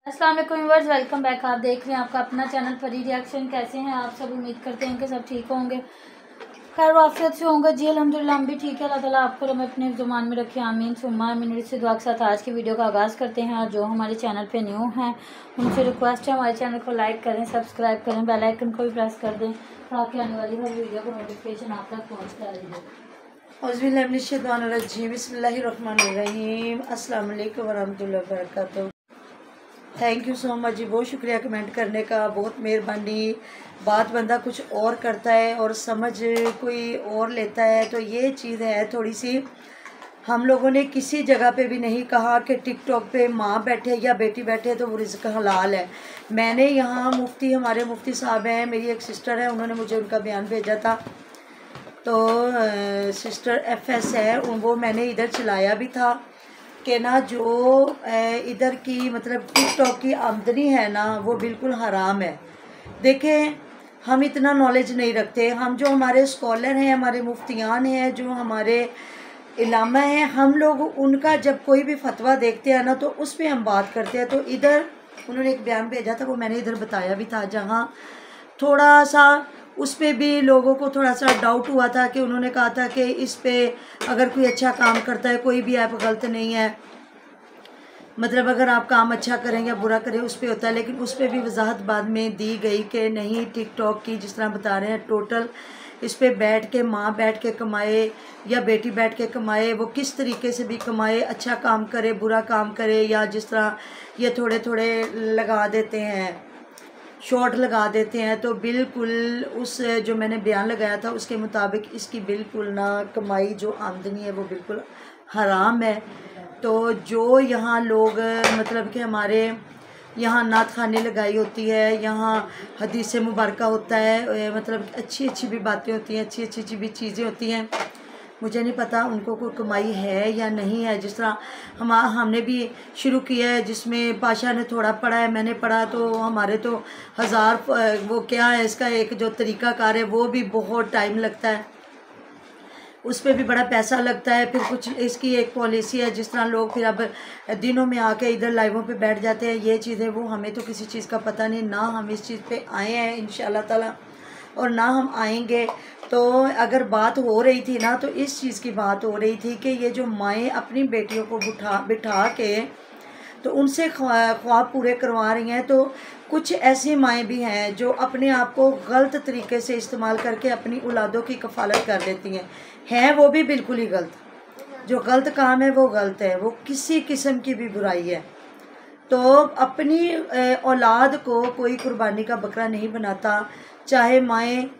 अस्सलाम वालेकुम viewers, welcome back. आप देख रहे हैं आपका अपना चैनल परी रिएक्शन। कैसे हैं आप सब? उम्मीद करते हैं कि सब ठीक होंगे, खैर वाफियत से होंगे जी। अल्हम्दुलिल्लाह हम भी ठीक है। अल्लाह ताला आपको हम अपने ज़ुबान में रखे, आमीन सुम्मा आमीन। से दुआ के साथ आज की वीडियो का आगाज़ करते हैं। और जो हमारे चैनल पे न्यू हैं उनसे रिक्वेस्ट है हमारे चैनल को लाइक करें, सब्सक्राइब करें, बेल आइकन को भी प्रेस कर दें ताकि आने वाली हर वीडियो को नोटिफिकेशन आप तक पहुँचता रहे। बिस्मिल्लाहिर्रहमानिर्रहीम। अस्सलाम वालेकुम वरहमतुल्लाहि वबरकातुहू। थैंक यू सो मच जी, बहुत शुक्रिया कमेंट करने का, बहुत मेहरबानी। बात बंदा कुछ और करता है और समझ कोई और लेता है, तो ये चीज़ है थोड़ी सी। हम लोगों ने किसी जगह पे भी नहीं कहा कि टिकटॉक पे माँ बैठे या बेटी बैठे तो वो रिज़्क हलाल है। मैंने यहाँ मुफ्ती, हमारे मुफ्ती साहब हैं, मेरी एक सिस्टर है, उन्होंने मुझे उनका बयान भेजा था। तो सिस्टर FS है, वो मैंने इधर चलाया भी था कि ना जो इधर की मतलब टिकटॉक की आमदनी है ना वो बिल्कुल हराम है। देखें, हम इतना नॉलेज नहीं रखते। हम जो हमारे स्कॉलर हैं, हमारे मुफ्तियान हैं, जो हमारे इलामा हैं, हम लोग उनका जब कोई भी फतवा देखते हैं ना तो उस पर हम बात करते हैं। तो इधर उन्होंने एक बयान भेजा था, वो मैंने इधर बताया भी था, जहाँ थोड़ा सा उस पर भी लोगों को थोड़ा सा डाउट हुआ था कि उन्होंने कहा था कि इस पे अगर कोई अच्छा काम करता है, कोई भी ऐप गलत नहीं है, मतलब अगर आप काम अच्छा करें या बुरा करें उस पर होता है। लेकिन उस पर भी वजाहत बाद में दी गई कि नहीं, टिकटॉक की जिस तरह बता रहे हैं टोटल इस पर बैठ के माँ बैठ के कमाए या बेटी बैठ के कमाए, वो किस तरीके से भी कमाए, अच्छा काम करे बुरा काम करे, या जिस तरह ये थोड़े थोड़े लगा देते हैं, शॉर्ट लगा देते हैं, तो बिल्कुल उस जो मैंने बयान लगाया था उसके मुताबिक इसकी बिल्कुल ना कमाई, जो आमदनी है वो बिल्कुल हराम है। तो जो यहाँ लोग मतलब कि हमारे यहाँ नात खाने लगाई होती है, यहाँ हदीस मुबारक होता है, मतलब अच्छी अच्छी भी बातें होती हैं, अच्छी अच्छी भी चीज़ें होती हैं, मुझे नहीं पता उनको कोई कमाई है या नहीं है। जिस तरह हमने भी शुरू किया है, जिसमें पाशा ने थोड़ा पढ़ा है, मैंने पढ़ा, तो हमारे तो हज़ार वो क्या है इसका एक जो तरीक़ाकार है वो भी बहुत टाइम लगता है, उस पर भी बड़ा पैसा लगता है। फिर कुछ इसकी एक पॉलिसी है, जिस तरह लोग फिर अब दिनों में आके इधर लाइवों पे बैठ जाते हैं, ये चीज़ें वो हमें तो किसी चीज़ का पता नहीं, ना हम इस चीज़ पे आए हैं इंशाअल्लाह ताला, और ना हम आएंगे। तो अगर बात हो रही थी ना, तो इस चीज़ की बात हो रही थी कि ये जो माएँ अपनी बेटियों को बिठा के तो उनसे ख्वाब पूरे करवा रही हैं, तो कुछ ऐसी माएँ भी हैं जो अपने आप को गलत तरीके से इस्तेमाल करके अपनी औलादों की कफ़ालत कर देती हैं वो भी बिल्कुल ही गलत। जो गलत काम है वो गलत है, वो किसी किस्म की भी बुराई है। तो अपनी औलाद को कोई कुर्बानी का बकरा नहीं बनाता, चाहे माएँ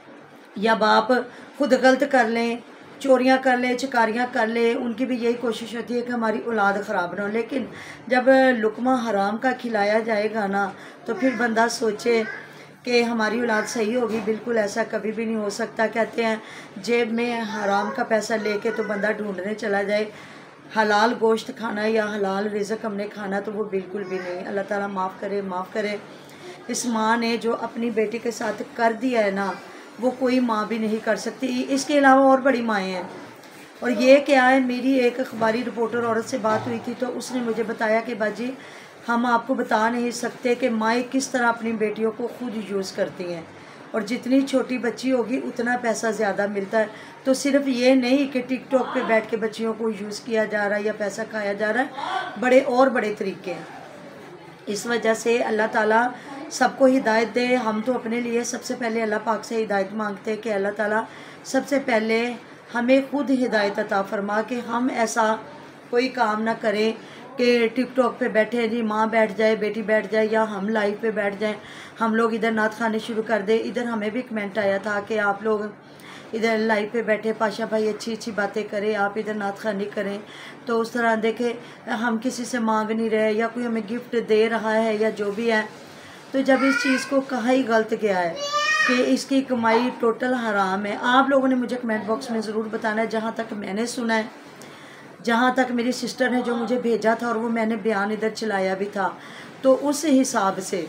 या बाप खुद गलत कर लें, चोरियां कर लें, चिकारियां कर लें, उनकी भी यही कोशिश होती है कि हमारी औलाद ख़राब ना हो। लेकिन जब लुकमा हराम का खिलाया जाएगा ना, तो फिर बंदा सोचे कि हमारी औलाद सही होगी। बिल्कुल ऐसा कभी भी नहीं हो सकता। कहते हैं जेब में हराम का पैसा लेके तो बंदा ढूंढने चला जाए, हलाल गोश्त खाना या हलाल रिज़्क हमने खाना, तो वो बिल्कुल भी नहीं। अल्लाह ताला माफ़ करे, माफ़ करे। इस माँ ने जो अपनी बेटी के साथ कर दिया है ना, वो कोई माँ भी नहीं कर सकती। इसके अलावा और बड़ी माएँ हैं। और ये क्या है, मेरी एक अखबारी रिपोर्टर औरत से बात हुई थी, तो उसने मुझे बताया कि बाजी हम आपको बता नहीं सकते कि माएँ किस तरह अपनी बेटियों को खुद यूज़ करती हैं, और जितनी छोटी बच्ची होगी उतना पैसा ज़्यादा मिलता है। तो सिर्फ ये नहीं कि टिकटॉक पे बैठ के बच्चियों को यूज़ किया जा रहा है या पैसा खाया जा रहा है, बड़े और बड़े तरीके हैं। इस वजह से अल्लाह ताला सबको हिदायत दे। हम तो अपने लिए सबसे पहले अल्लाह पाक से हिदायत मांगते हैं कि अल्लाह ताला सबसे पहले हमें खुद हिदायत अता फरमा कि हम ऐसा कोई काम ना करें कि टिकटॉक पे बैठे जी माँ बैठ जाए, बेटी बैठ जाए, या हम लाइव पे बैठ जाएं, हम लोग इधर नात खाने शुरू कर दें। इधर हमें भी कमेंट आया था कि आप लोग इधर लाइव पे बैठे, पाशा भाई अच्छी अच्छी बातें करें, आप इधर नात खानी करें। तो उस तरह देखें, हम किसी से मांग नहीं रहे या कोई हमें गिफ्ट दे रहा है या जो भी है, तो जब इस चीज़ को कहा ही गलत गया है कि इसकी कमाई टोटल हराम है। आप लोगों ने मुझे कमेंट बॉक्स में ज़रूर बताना है। जहाँ तक मैंने सुना है, जहाँ तक मेरी सिस्टर ने जो मुझे भेजा था और वो मैंने बयान इधर चलाया भी था, तो उस हिसाब से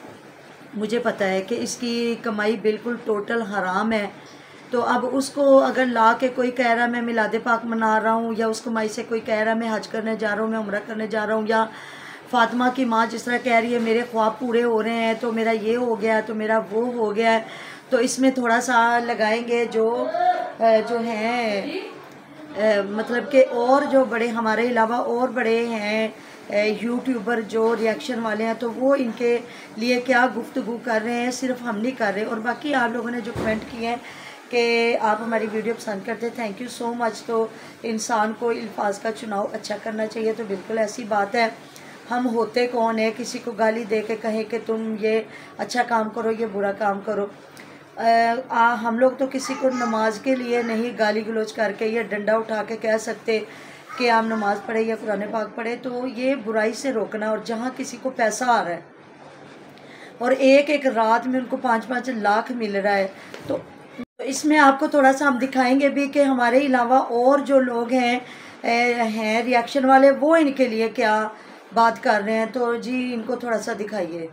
मुझे पता है कि इसकी कमाई बिल्कुल टोटल हराम है। तो अब उसको अगर ला के कोई कह रहा है मैं मिलादे पाक मना रहा हूँ, या उस कमाई से कोई कह रहा है मैं हज करने जा रहा हूँ, मैं उम्रा करने जा रहा हूँ, या फातिमा की माँ जिस तरह कह रही है मेरे ख्वाब पूरे हो रहे हैं, तो मेरा ये हो गया, तो मेरा वो हो गया है, तो इसमें थोड़ा सा लगाएंगे जो हैं मतलब कि और जो बड़े हमारे अलावा और बड़े हैं यूट्यूबर जो रिएक्शन वाले हैं, तो वो इनके लिए क्या गुफ्तगू कर रहे हैं, सिर्फ हम नहीं कर रहे। और बाकी आप लोगों ने जो कमेंट किए हैं कि आप हमारी वीडियो पसंद करते हैं, थैंक यू सो मच। तो इंसान को अल्फाज का चुनाव अच्छा करना चाहिए, तो बिल्कुल ऐसी बात है। हम होते कौन है किसी को गाली दे के कहें कि तुम ये अच्छा काम करो, ये बुरा काम करो। हम लोग तो किसी को नमाज के लिए नहीं गाली गलोच करके या डंडा उठा के कह सकते कि आप नमाज पढ़े या कुरान पाक पढ़े, तो ये बुराई से रोकना। और जहाँ किसी को पैसा आ रहा है और एक एक रात में उनको 5-5 लाख मिल रहा है, तो इसमें आपको थोड़ा सा हम दिखाएंगे भी कि हमारे अलावा और जो लोग हैं रिएक्शन वाले, वो इनके लिए क्या बात कर रहे हैं। तो जी इनको थोड़ा सा दिखाइए।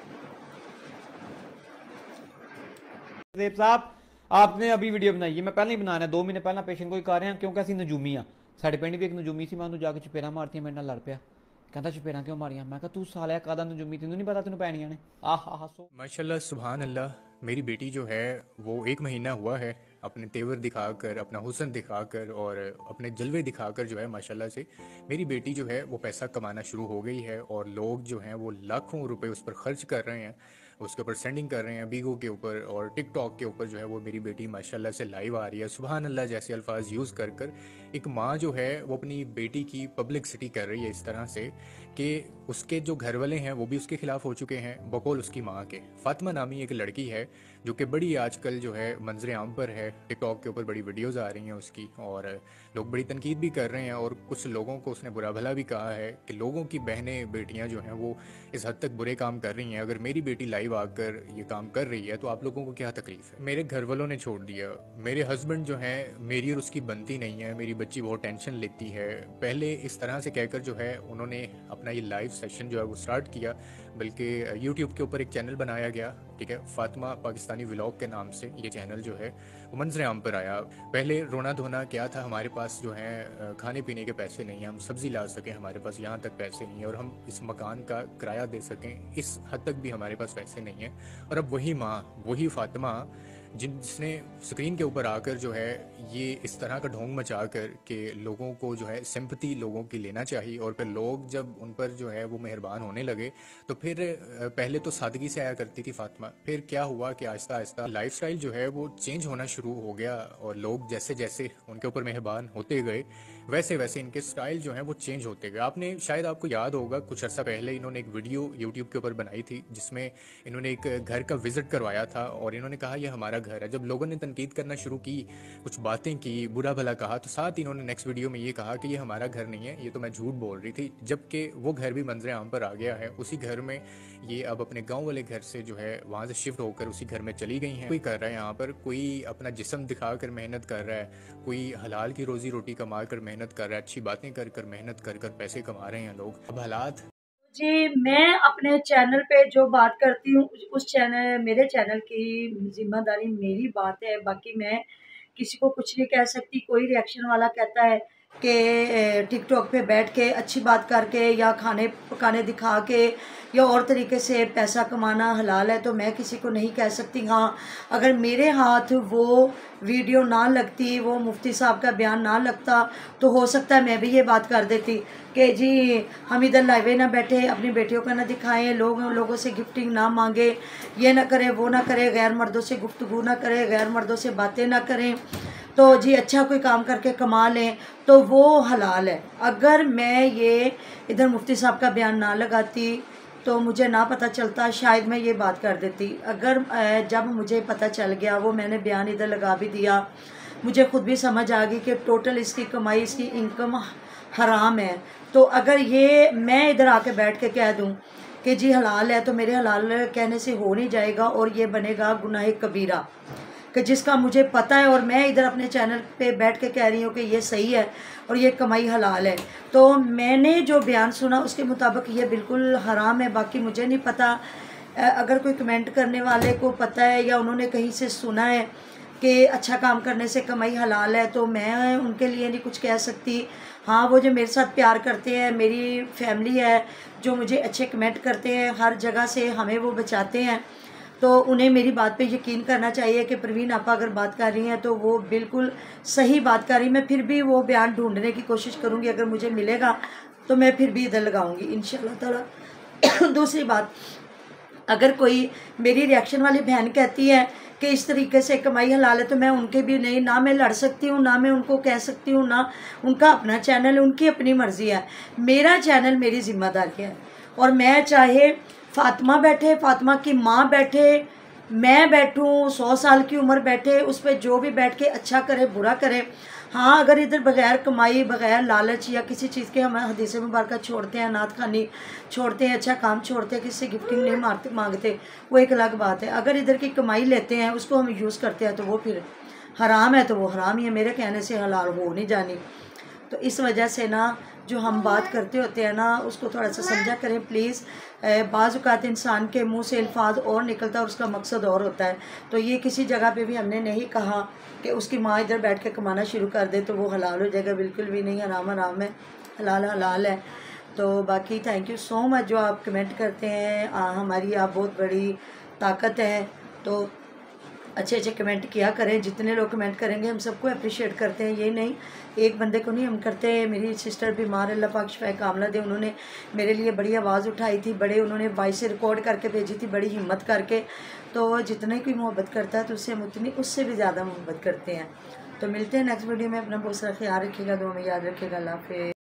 देव साहब आपने अभी वीडियो बनाई है, मैं पहले ही बनाना 2 महीने पहला पेशेंट कोई कर रहे हैं क्योंकि ਅਸੀਂ ਨਜੂਮੀ ਆ ਸਾਡੇ ਪਿੰਡ ਵੀ ਇੱਕ ਨਜੂਮੀ ਸੀ, ਮੈਂ ਉਹਨੂੰ ਜਾ ਕੇ ਚਪੇੜਾਂ ਮਾਰਤੀਆਂ, ਮੇਰੇ ਨਾਲ ਲੜ ਪਿਆ, ਕਹਿੰਦਾ ਚਪੇੜਾਂ ਕਿਉਂ ਮਾਰੀਆਂ, ਮੈਂ ਕਿਹਾ ਤੂੰ ਸਾਲਿਆ ਕਾਦਾ ਨਜੂਮੀ, ਤੈਨੂੰ नहीं पता ਤੈਨੂੰ ਪੈਣੀਆਂ ਨੇ। ਆਹ ਸੋ माशाल्लाह सुभान अल्लाह। मेरी बेटी जो है वो 1 महीना हुआ है, अपने तेवर दिखाकर, अपना हुस्न दिखाकर और अपने जलवे दिखाकर जो है माशाल्लाह से मेरी बेटी जो है वो पैसा कमाना शुरू हो गई है। और लोग जो हैं वो लाखों रुपए उस पर खर्च कर रहे हैं, उसके ऊपर सेंडिंग कर रहे हैं, बीगो के ऊपर और टिकटॉक के ऊपर जो है वो मेरी बेटी माशाल्लाह से लाइव आ रही है। सुभान अल्लाह जैसे अल्फाज यूज़ कर कर एक माँ जो है वो अपनी बेटी की पब्लिसिटी कर रही है इस तरह से कि उसके जो घर वाले हैं वो भी उसके खिलाफ हो चुके हैं बकौल उसकी माँ के। फातिमा नामी एक लड़की है जो कि बड़ी आजकल जो है मंजर आम पर है, टिकटॉक के ऊपर बड़ी वीडियोस आ रही हैं उसकी और लोग बड़ी तनकीद भी कर रहे हैं। और कुछ लोगों को उसने बुरा भला भी कहा है कि लोगों की बहनें बेटियां जो हैं वो इस हद तक बुरे काम कर रही हैं, अगर मेरी बेटी लाइव आकर ये काम कर रही है तो आप लोगों को क्या तकलीफ है। मेरे घर वालों ने छोड़ दिया, मेरे हस्बैंड जो हैं मेरी और उसकी बनती नहीं है, मेरी बच्ची बहुत टेंशन लेती है। पहले इस तरह से कहकर जो है उन्होंने अपना ये लाइव सेशन जो है वो स्टार्ट किया, बल्कि यूट्यूब के ऊपर एक चैनल बनाया गया, ठीक है, फातिमा पाकिस्तानी व्लॉग के नाम से ये चैनल जो है वो मंजर आम पर आया। पहले रोना धोना क्या था, हमारे पास जो है खाने पीने के पैसे नहीं हैं, हम सब्ज़ी ला सकें हमारे पास यहाँ तक पैसे नहीं है, और हम इस मकान का किराया दे सकें इस हद तक भी हमारे पास पैसे नहीं हैं। और अब वही माँ, वही फातिमा जिसने स्क्रीन के ऊपर आकर जो है ये इस तरह का ढोंग मचा कर के लोगों को जो है सिंपैथी लोगों की लेना चाहिए, और फिर लोग जब उन पर जो है वो मेहरबान होने लगे तो फिर पहले तो सादगी से आया करती थी फातिमा, फिर क्या हुआ कि आहिस्ता आहिस्ता लाइफस्टाइल जो है वो चेंज होना शुरू हो गया, और लोग जैसे जैसे उनके ऊपर मेहरबान होते गए वैसे वैसे इनके स्टाइल जो है वो चेंज होते गए। आपने शायद आपको याद होगा कुछ अर्सा पहले इन्होंने एक वीडियो यूट्यूब के ऊपर बनाई थी जिसमें इन्होंने एक घर का विजिट करवाया था और इन्होंने कहा यह हमारा घर है। जब लोगों ने तनकीद करना शुरू की, कुछ बातें की, बुरा भला कहा, तो साथ ही इन्होंने नेक्स्ट वीडियो में ये कहा कि ये हमारा घर नहीं है, ये तो मैं झूठ बोल रही थी, जबकि वो घर भी मंजर आम पर आ गया है। उसी घर में ये अब अपने गाँव वाले घर से जो है वहाँ से शिफ्ट होकर उसी घर में चली गई हैं। कोई कर रहा है यहाँ पर, कोई अपना जिस्म दिखा कर मेहनत कर रहा है, कोई हलाल की रोजी रोटी कमा कर मेहनत कर रहा है, अच्छी बातें कर कर मेहनत कर कर पैसे कमा रहे हैं लोग। अब हालात जी, मैं अपने चैनल पे जो बात करती हूँ उस चैनल, मेरे चैनल की जिम्मेदारी मेरी बात है, बाकी मैं किसी को कुछ नहीं कह सकती। कोई रिएक्शन वाला कहता है कि टिकटॉक पे बैठ के अच्छी बात करके या खाने पकाने दिखा के या और तरीके से पैसा कमाना हलाल है, तो मैं किसी को नहीं कह सकती। हाँ, अगर मेरे हाथ वो वीडियो ना लगती, वो मुफ्ती साहब का बयान ना लगता, तो हो सकता है मैं भी ये बात कर देती कि जी हम इधर लाइवे ना बैठे, अपनी बेटियों का ना दिखाएं, लोगों से गिफ्टिंग ना मांगे, ये ना करें, वो ना करें, गैर मर्दों से गुफ्तगू ना करें, गैर मर्दों से बातें ना करें, तो जी अच्छा कोई काम करके कमा लें तो वो हलाल है। अगर मैं ये इधर मुफ्ती साहब का बयान ना लगाती तो मुझे ना पता चलता, शायद मैं ये बात कर देती। अगर जब मुझे पता चल गया, वो मैंने बयान इधर लगा भी दिया, मुझे खुद भी समझ आ गई कि टोटल इसकी कमाई, इसकी इनकम हराम है, तो अगर ये मैं इधर आके बैठ के कह दूं कि जी हलाल है, तो मेरे हलाल कहने से हो नहीं जाएगा और ये बनेगा गुनाह कबीरा, कि जिसका मुझे पता है और मैं इधर अपने चैनल पे बैठ के कह रही हूँ कि ये सही है और ये कमाई हलाल है। तो मैंने जो बयान सुना उसके मुताबिक ये बिल्कुल हराम है। बाकी मुझे नहीं पता, अगर कोई कमेंट करने वाले को पता है या उन्होंने कहीं से सुना है कि अच्छा काम करने से कमाई हलाल है, तो मैं उनके लिए नहीं कुछ कह सकती। हाँ, वो जो मेरे साथ प्यार करते हैं, मेरी फैमिली है जो मुझे अच्छे कमेंट करते हैं, हर जगह से हमें वो बचाते हैं, तो उन्हें मेरी बात पे यकीन करना चाहिए कि परवीन आपा अगर बात कर रही हैं तो वो बिल्कुल सही बात कर रही। मैं फिर भी वो बयान ढूंढने की कोशिश करूँगी, अगर मुझे मिलेगा तो मैं फिर भी इधर लगाऊंगी इंशाल्लाह ताला। दूसरी बात, अगर कोई मेरी रिएक्शन वाली बहन कहती है कि इस तरीके से कमाई हलाल है, तो मैं उनके भी नहीं, ना मैं लड़ सकती हूँ, ना मैं उनको कह सकती हूँ, ना उनका अपना चैनल, उनकी अपनी मर्ज़ी है। मेरा चैनल मेरी ज़िम्मेदारी है, और मैं चाहे फातिमा बैठे, फातिमा की माँ बैठे, मैं बैठूँ, 100 साल की उम्र बैठे, उस पर जो भी बैठ के अच्छा करे बुरा करे। हाँ, अगर इधर बग़ैर कमाई, बग़ैर लालच या किसी चीज़ के हम हदीस मुबारक छोड़ते हैं, नात खानी छोड़ते हैं, अच्छा काम छोड़ते हैं, किसी से गिफ्टिंग नहीं मांगते, वो एक अलग बात है। अगर इधर की कमाई लेते हैं, उसको हम यूज़ करते हैं, तो वो फिर हराम है, तो वो हराम ही है, मेरे कहने से हलाल हो नहीं जानी। तो इस वजह से ना जो हम बात करते होते हैं ना, उसको थोड़ा सा समझा करें प्लीज़। बाज़ औक़ात इंसान के मुंह से अल्फाज और निकलता है और उसका मकसद और होता है। तो ये किसी जगह पे भी हमने नहीं कहा कि उसकी माँ इधर बैठ के कमाना शुरू कर दे तो वो हलाल हो जाएगा, बिल्कुल भी नहीं। हराम हराम है, हलाल हलाल है। तो बाकी थैंक यू सो मच जो आप कमेंट करते हैं, हमारी आप बहुत बड़ी ताकत है। तो अच्छे अच्छे कमेंट किया करें, जितने लोग कमेंट करेंगे हम सबको अप्रिशिएट करते हैं, ये नहीं एक बंदे को नहीं हम करते। मेरी सिस्टर बीमार, अल्लाह पाक शिफा कामला दे, उन्होंने मेरे लिए बड़ी आवाज़ उठाई थी, बड़े उन्होंने वॉइस से रिकॉर्ड करके भेजी थी, बड़ी हिम्मत करके। तो जितने कोई मोहब्बत करता है तो उससे हम उतनी उससे भी ज़्यादा मोहब्बत करते हैं। तो मिलते हैं नेक्स्ट वीडियो में। अपना बहुत सारा ख्याल रखिएगा, दुआ में याद रखिएगा। अल्लाह हाफ़िज़।